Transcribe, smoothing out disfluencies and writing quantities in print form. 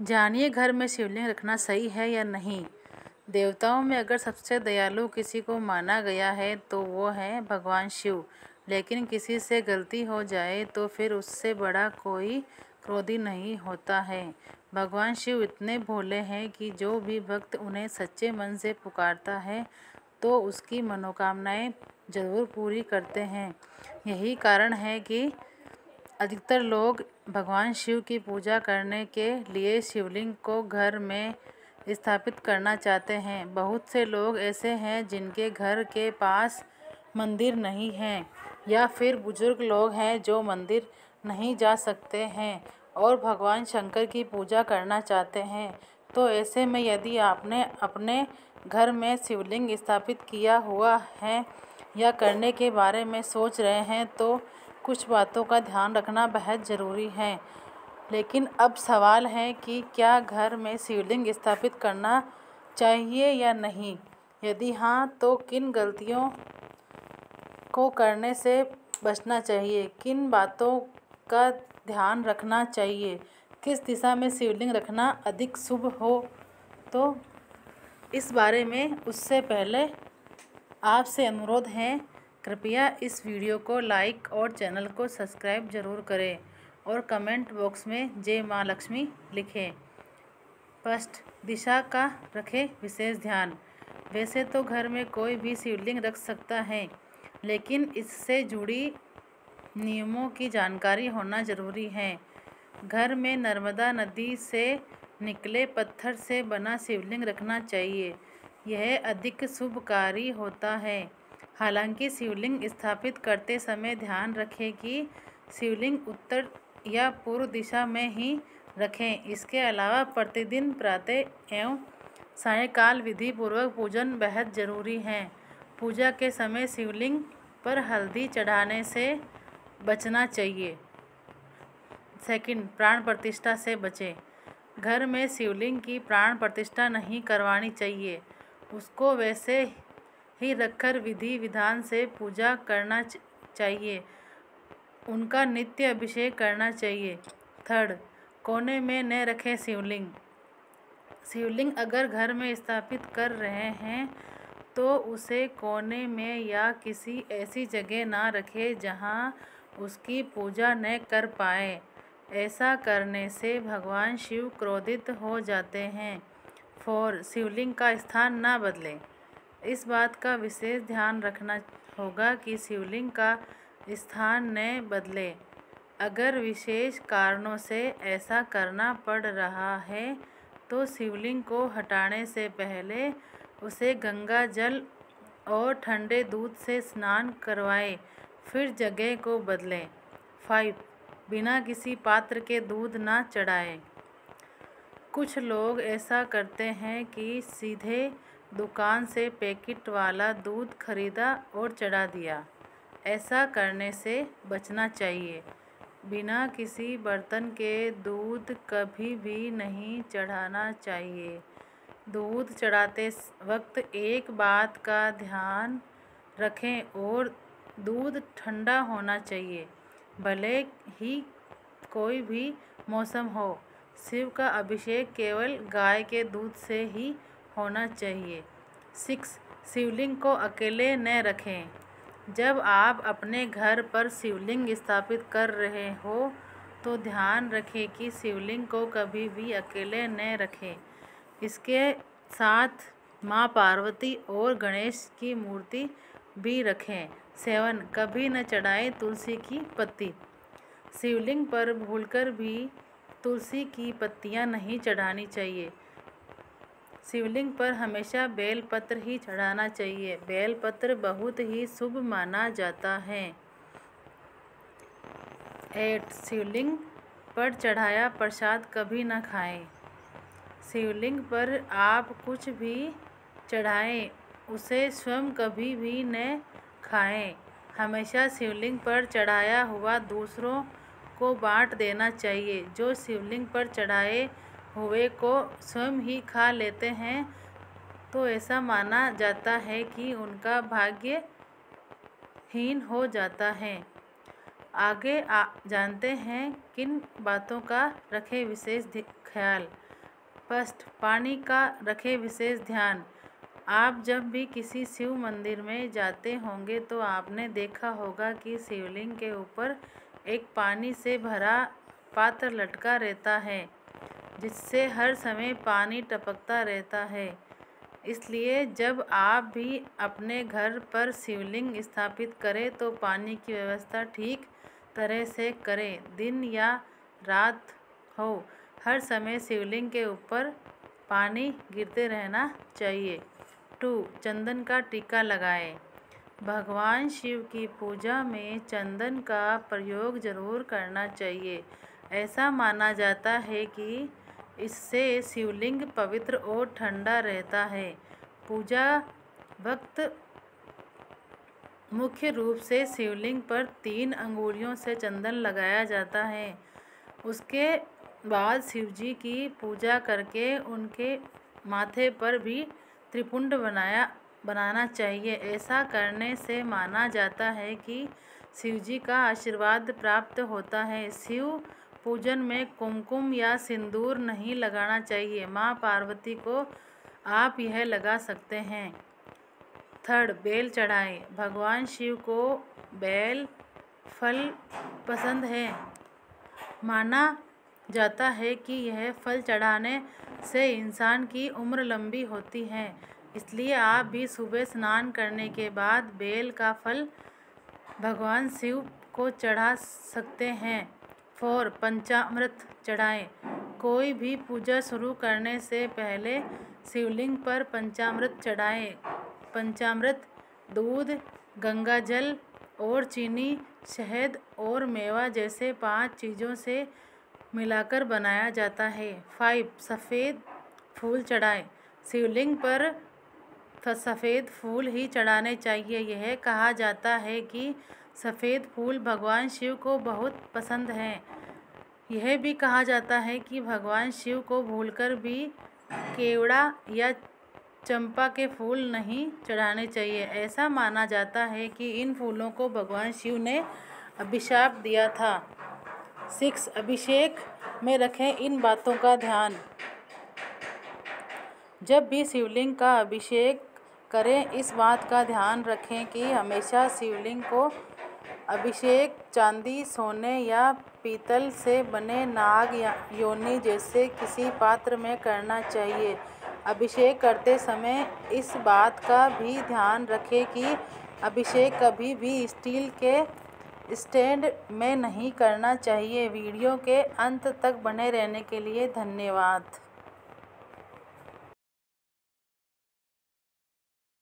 जानिए घर में शिवलिंग रखना सही है या नहीं। देवताओं में अगर सबसे दयालु किसी को माना गया है तो वो है भगवान शिव। लेकिन किसी से गलती हो जाए तो फिर उससे बड़ा कोई क्रोधी नहीं होता है। भगवान शिव इतने भोले हैं कि जो भी भक्त उन्हें सच्चे मन से पुकारता है तो उसकी मनोकामनाएं जरूर पूरी करते हैं। यही कारण है कि अधिकतर लोग भगवान शिव की पूजा करने के लिए शिवलिंग को घर में स्थापित करना चाहते हैं। बहुत से लोग ऐसे हैं जिनके घर के पास मंदिर नहीं है या फिर बुजुर्ग लोग हैं जो मंदिर नहीं जा सकते हैं और भगवान शंकर की पूजा करना चाहते हैं। तो ऐसे में यदि आपने अपने घर में शिवलिंग स्थापित किया हुआ है या करने के बारे में सोच रहे हैं तो कुछ बातों का ध्यान रखना बेहद ज़रूरी है। लेकिन अब सवाल है कि क्या घर में शिवलिंग स्थापित करना चाहिए या नहीं। यदि हाँ तो किन गलतियों को करने से बचना चाहिए, किन बातों का ध्यान रखना चाहिए, किस दिशा में शिवलिंग रखना अधिक शुभ हो। तो इस बारे में उससे पहले आपसे अनुरोध है, कृपया इस वीडियो को लाइक और चैनल को सब्सक्राइब जरूर करें और कमेंट बॉक्स में जय माँ लक्ष्मी लिखें। स्पष्ट दिशा का रखें विशेष ध्यान। वैसे तो घर में कोई भी शिवलिंग रख सकता है, लेकिन इससे जुड़ी नियमों की जानकारी होना ज़रूरी है। घर में नर्मदा नदी से निकले पत्थर से बना शिवलिंग रखना चाहिए। यह अधिक शुभकारी होता है। हालांकि शिवलिंग स्थापित करते समय ध्यान रखें कि शिवलिंग उत्तर या पूर्व दिशा में ही रखें। इसके अलावा प्रतिदिन प्रातः एवं सायंकाल विधि पूर्वक पूजन बेहद ज़रूरी है। पूजा के समय शिवलिंग पर हल्दी चढ़ाने से बचना चाहिए। सेकंड, प्राण प्रतिष्ठा से बचें। घर में शिवलिंग की प्राण प्रतिष्ठा नहीं करवानी चाहिए। उसको वैसे ही रखकर विधि विधान से पूजा करना चाहिए। उनका नित्य अभिषेक करना चाहिए। थर्ड, कोने में न रखें शिवलिंग। शिवलिंग अगर घर में स्थापित कर रहे हैं तो उसे कोने में या किसी ऐसी जगह ना रखें जहां उसकी पूजा न कर पाए। ऐसा करने से भगवान शिव क्रोधित हो जाते हैं। 4, शिवलिंग का स्थान ना बदलें। इस बात का विशेष ध्यान रखना होगा कि शिवलिंग का स्थान न बदले। अगर विशेष कारणों से ऐसा करना पड़ रहा है तो शिवलिंग को हटाने से पहले उसे गंगा जल और ठंडे दूध से स्नान करवाएं, फिर जगह को बदलें। 5, बिना किसी पात्र के दूध ना चढ़ाएं। कुछ लोग ऐसा करते हैं कि सीधे दुकान से पैकेट वाला दूध खरीदा और चढ़ा दिया। ऐसा करने से बचना चाहिए। बिना किसी बर्तन के दूध कभी भी नहीं चढ़ाना चाहिए। दूध चढ़ाते वक्त एक बात का ध्यान रखें और दूध ठंडा होना चाहिए, भले ही कोई भी मौसम हो। शिव का अभिषेक केवल गाय के दूध से ही होना चाहिए। 6, शिवलिंग को अकेले न रखें। जब आप अपने घर पर शिवलिंग स्थापित कर रहे हो तो ध्यान रखें कि शिवलिंग को कभी भी अकेले न रखें। इसके साथ माँ पार्वती और गणेश की मूर्ति भी रखें। 7, कभी न चढ़ाएं तुलसी की पत्ती। शिवलिंग पर भूलकर भी तुलसी की पत्तियां नहीं चढ़ानी चाहिए। शिवलिंग पर हमेशा बेलपत्र ही चढ़ाना चाहिए। बेलपत्र बहुत ही शुभ माना जाता है। 8, शिवलिंग पर चढ़ाया प्रसाद कभी न खाएं। शिवलिंग पर आप कुछ भी चढ़ाएं, उसे स्वयं कभी भी न खाएं। हमेशा शिवलिंग पर चढ़ाया हुआ दूसरों को बांट देना चाहिए। जो शिवलिंग पर चढ़ाए हुए को स्वयं ही खा लेते हैं तो ऐसा माना जाता है कि उनका भाग्य हीन हो जाता है। आगे जानते हैं किन बातों का रखें विशेष ख्याल। फर्स्ट, पानी का रखें विशेष ध्यान। आप जब भी किसी शिव मंदिर में जाते होंगे तो आपने देखा होगा कि शिवलिंग के ऊपर एक पानी से भरा पात्र लटका रहता है, जिससे हर समय पानी टपकता रहता है। इसलिए जब आप भी अपने घर पर शिवलिंग स्थापित करें तो पानी की व्यवस्था ठीक तरह से करें। दिन या रात हो, हर समय शिवलिंग के ऊपर पानी गिरते रहना चाहिए। 2, चंदन का टीका लगाएं। भगवान शिव की पूजा में चंदन का प्रयोग जरूर करना चाहिए। ऐसा माना जाता है कि इससे शिवलिंग पवित्र और ठंडा रहता है। पूजा वक्त मुख्य रूप से शिवलिंग पर 3 अंगुलियों से चंदन लगाया जाता है। उसके बाद शिवजी की पूजा करके उनके माथे पर भी त्रिपुंड बनाना चाहिए। ऐसा करने से माना जाता है कि शिवजी का आशीर्वाद प्राप्त होता है। शिव पूजन में कुमकुम या सिंदूर नहीं लगाना चाहिए। माँ पार्वती को आप यह लगा सकते हैं। 3, बेल चढ़ाएं। भगवान शिव को बेल फल पसंद है। माना जाता है कि यह फल चढ़ाने से इंसान की उम्र लंबी होती है। इसलिए आप भी सुबह स्नान करने के बाद बेल का फल भगवान शिव को चढ़ा सकते हैं। 4, पंचामृत चढ़ाएं। कोई भी पूजा शुरू करने से पहले शिवलिंग पर पंचामृत चढ़ाएं। पंचामृत दूध, गंगाजल और चीनी, शहद और मेवा जैसे 5 चीज़ों से मिलाकर बनाया जाता है। 5, सफ़ेद फूल चढ़ाएं। शिवलिंग पर सफ़ेद फूल ही चढ़ाने चाहिए। यह कहा जाता है कि सफ़ेद फूल भगवान शिव को बहुत पसंद हैं। यह भी कहा जाता है कि भगवान शिव को भूलकर भी केवड़ा या चंपा के फूल नहीं चढ़ाने चाहिए। ऐसा माना जाता है कि इन फूलों को भगवान शिव ने अभिशाप दिया था। 6, अभिषेक में रखें इन बातों का ध्यान। जब भी शिवलिंग का अभिषेक करें, इस बात का ध्यान रखें कि हमेशा शिवलिंग को अभिषेक चांदी, सोने या पीतल से बने नाग या योनि जैसे किसी पात्र में करना चाहिए। अभिषेक करते समय इस बात का भी ध्यान रखें कि अभिषेक कभी भी स्टील के स्टैंड में नहीं करना चाहिए। वीडियो के अंत तक बने रहने के लिए धन्यवाद।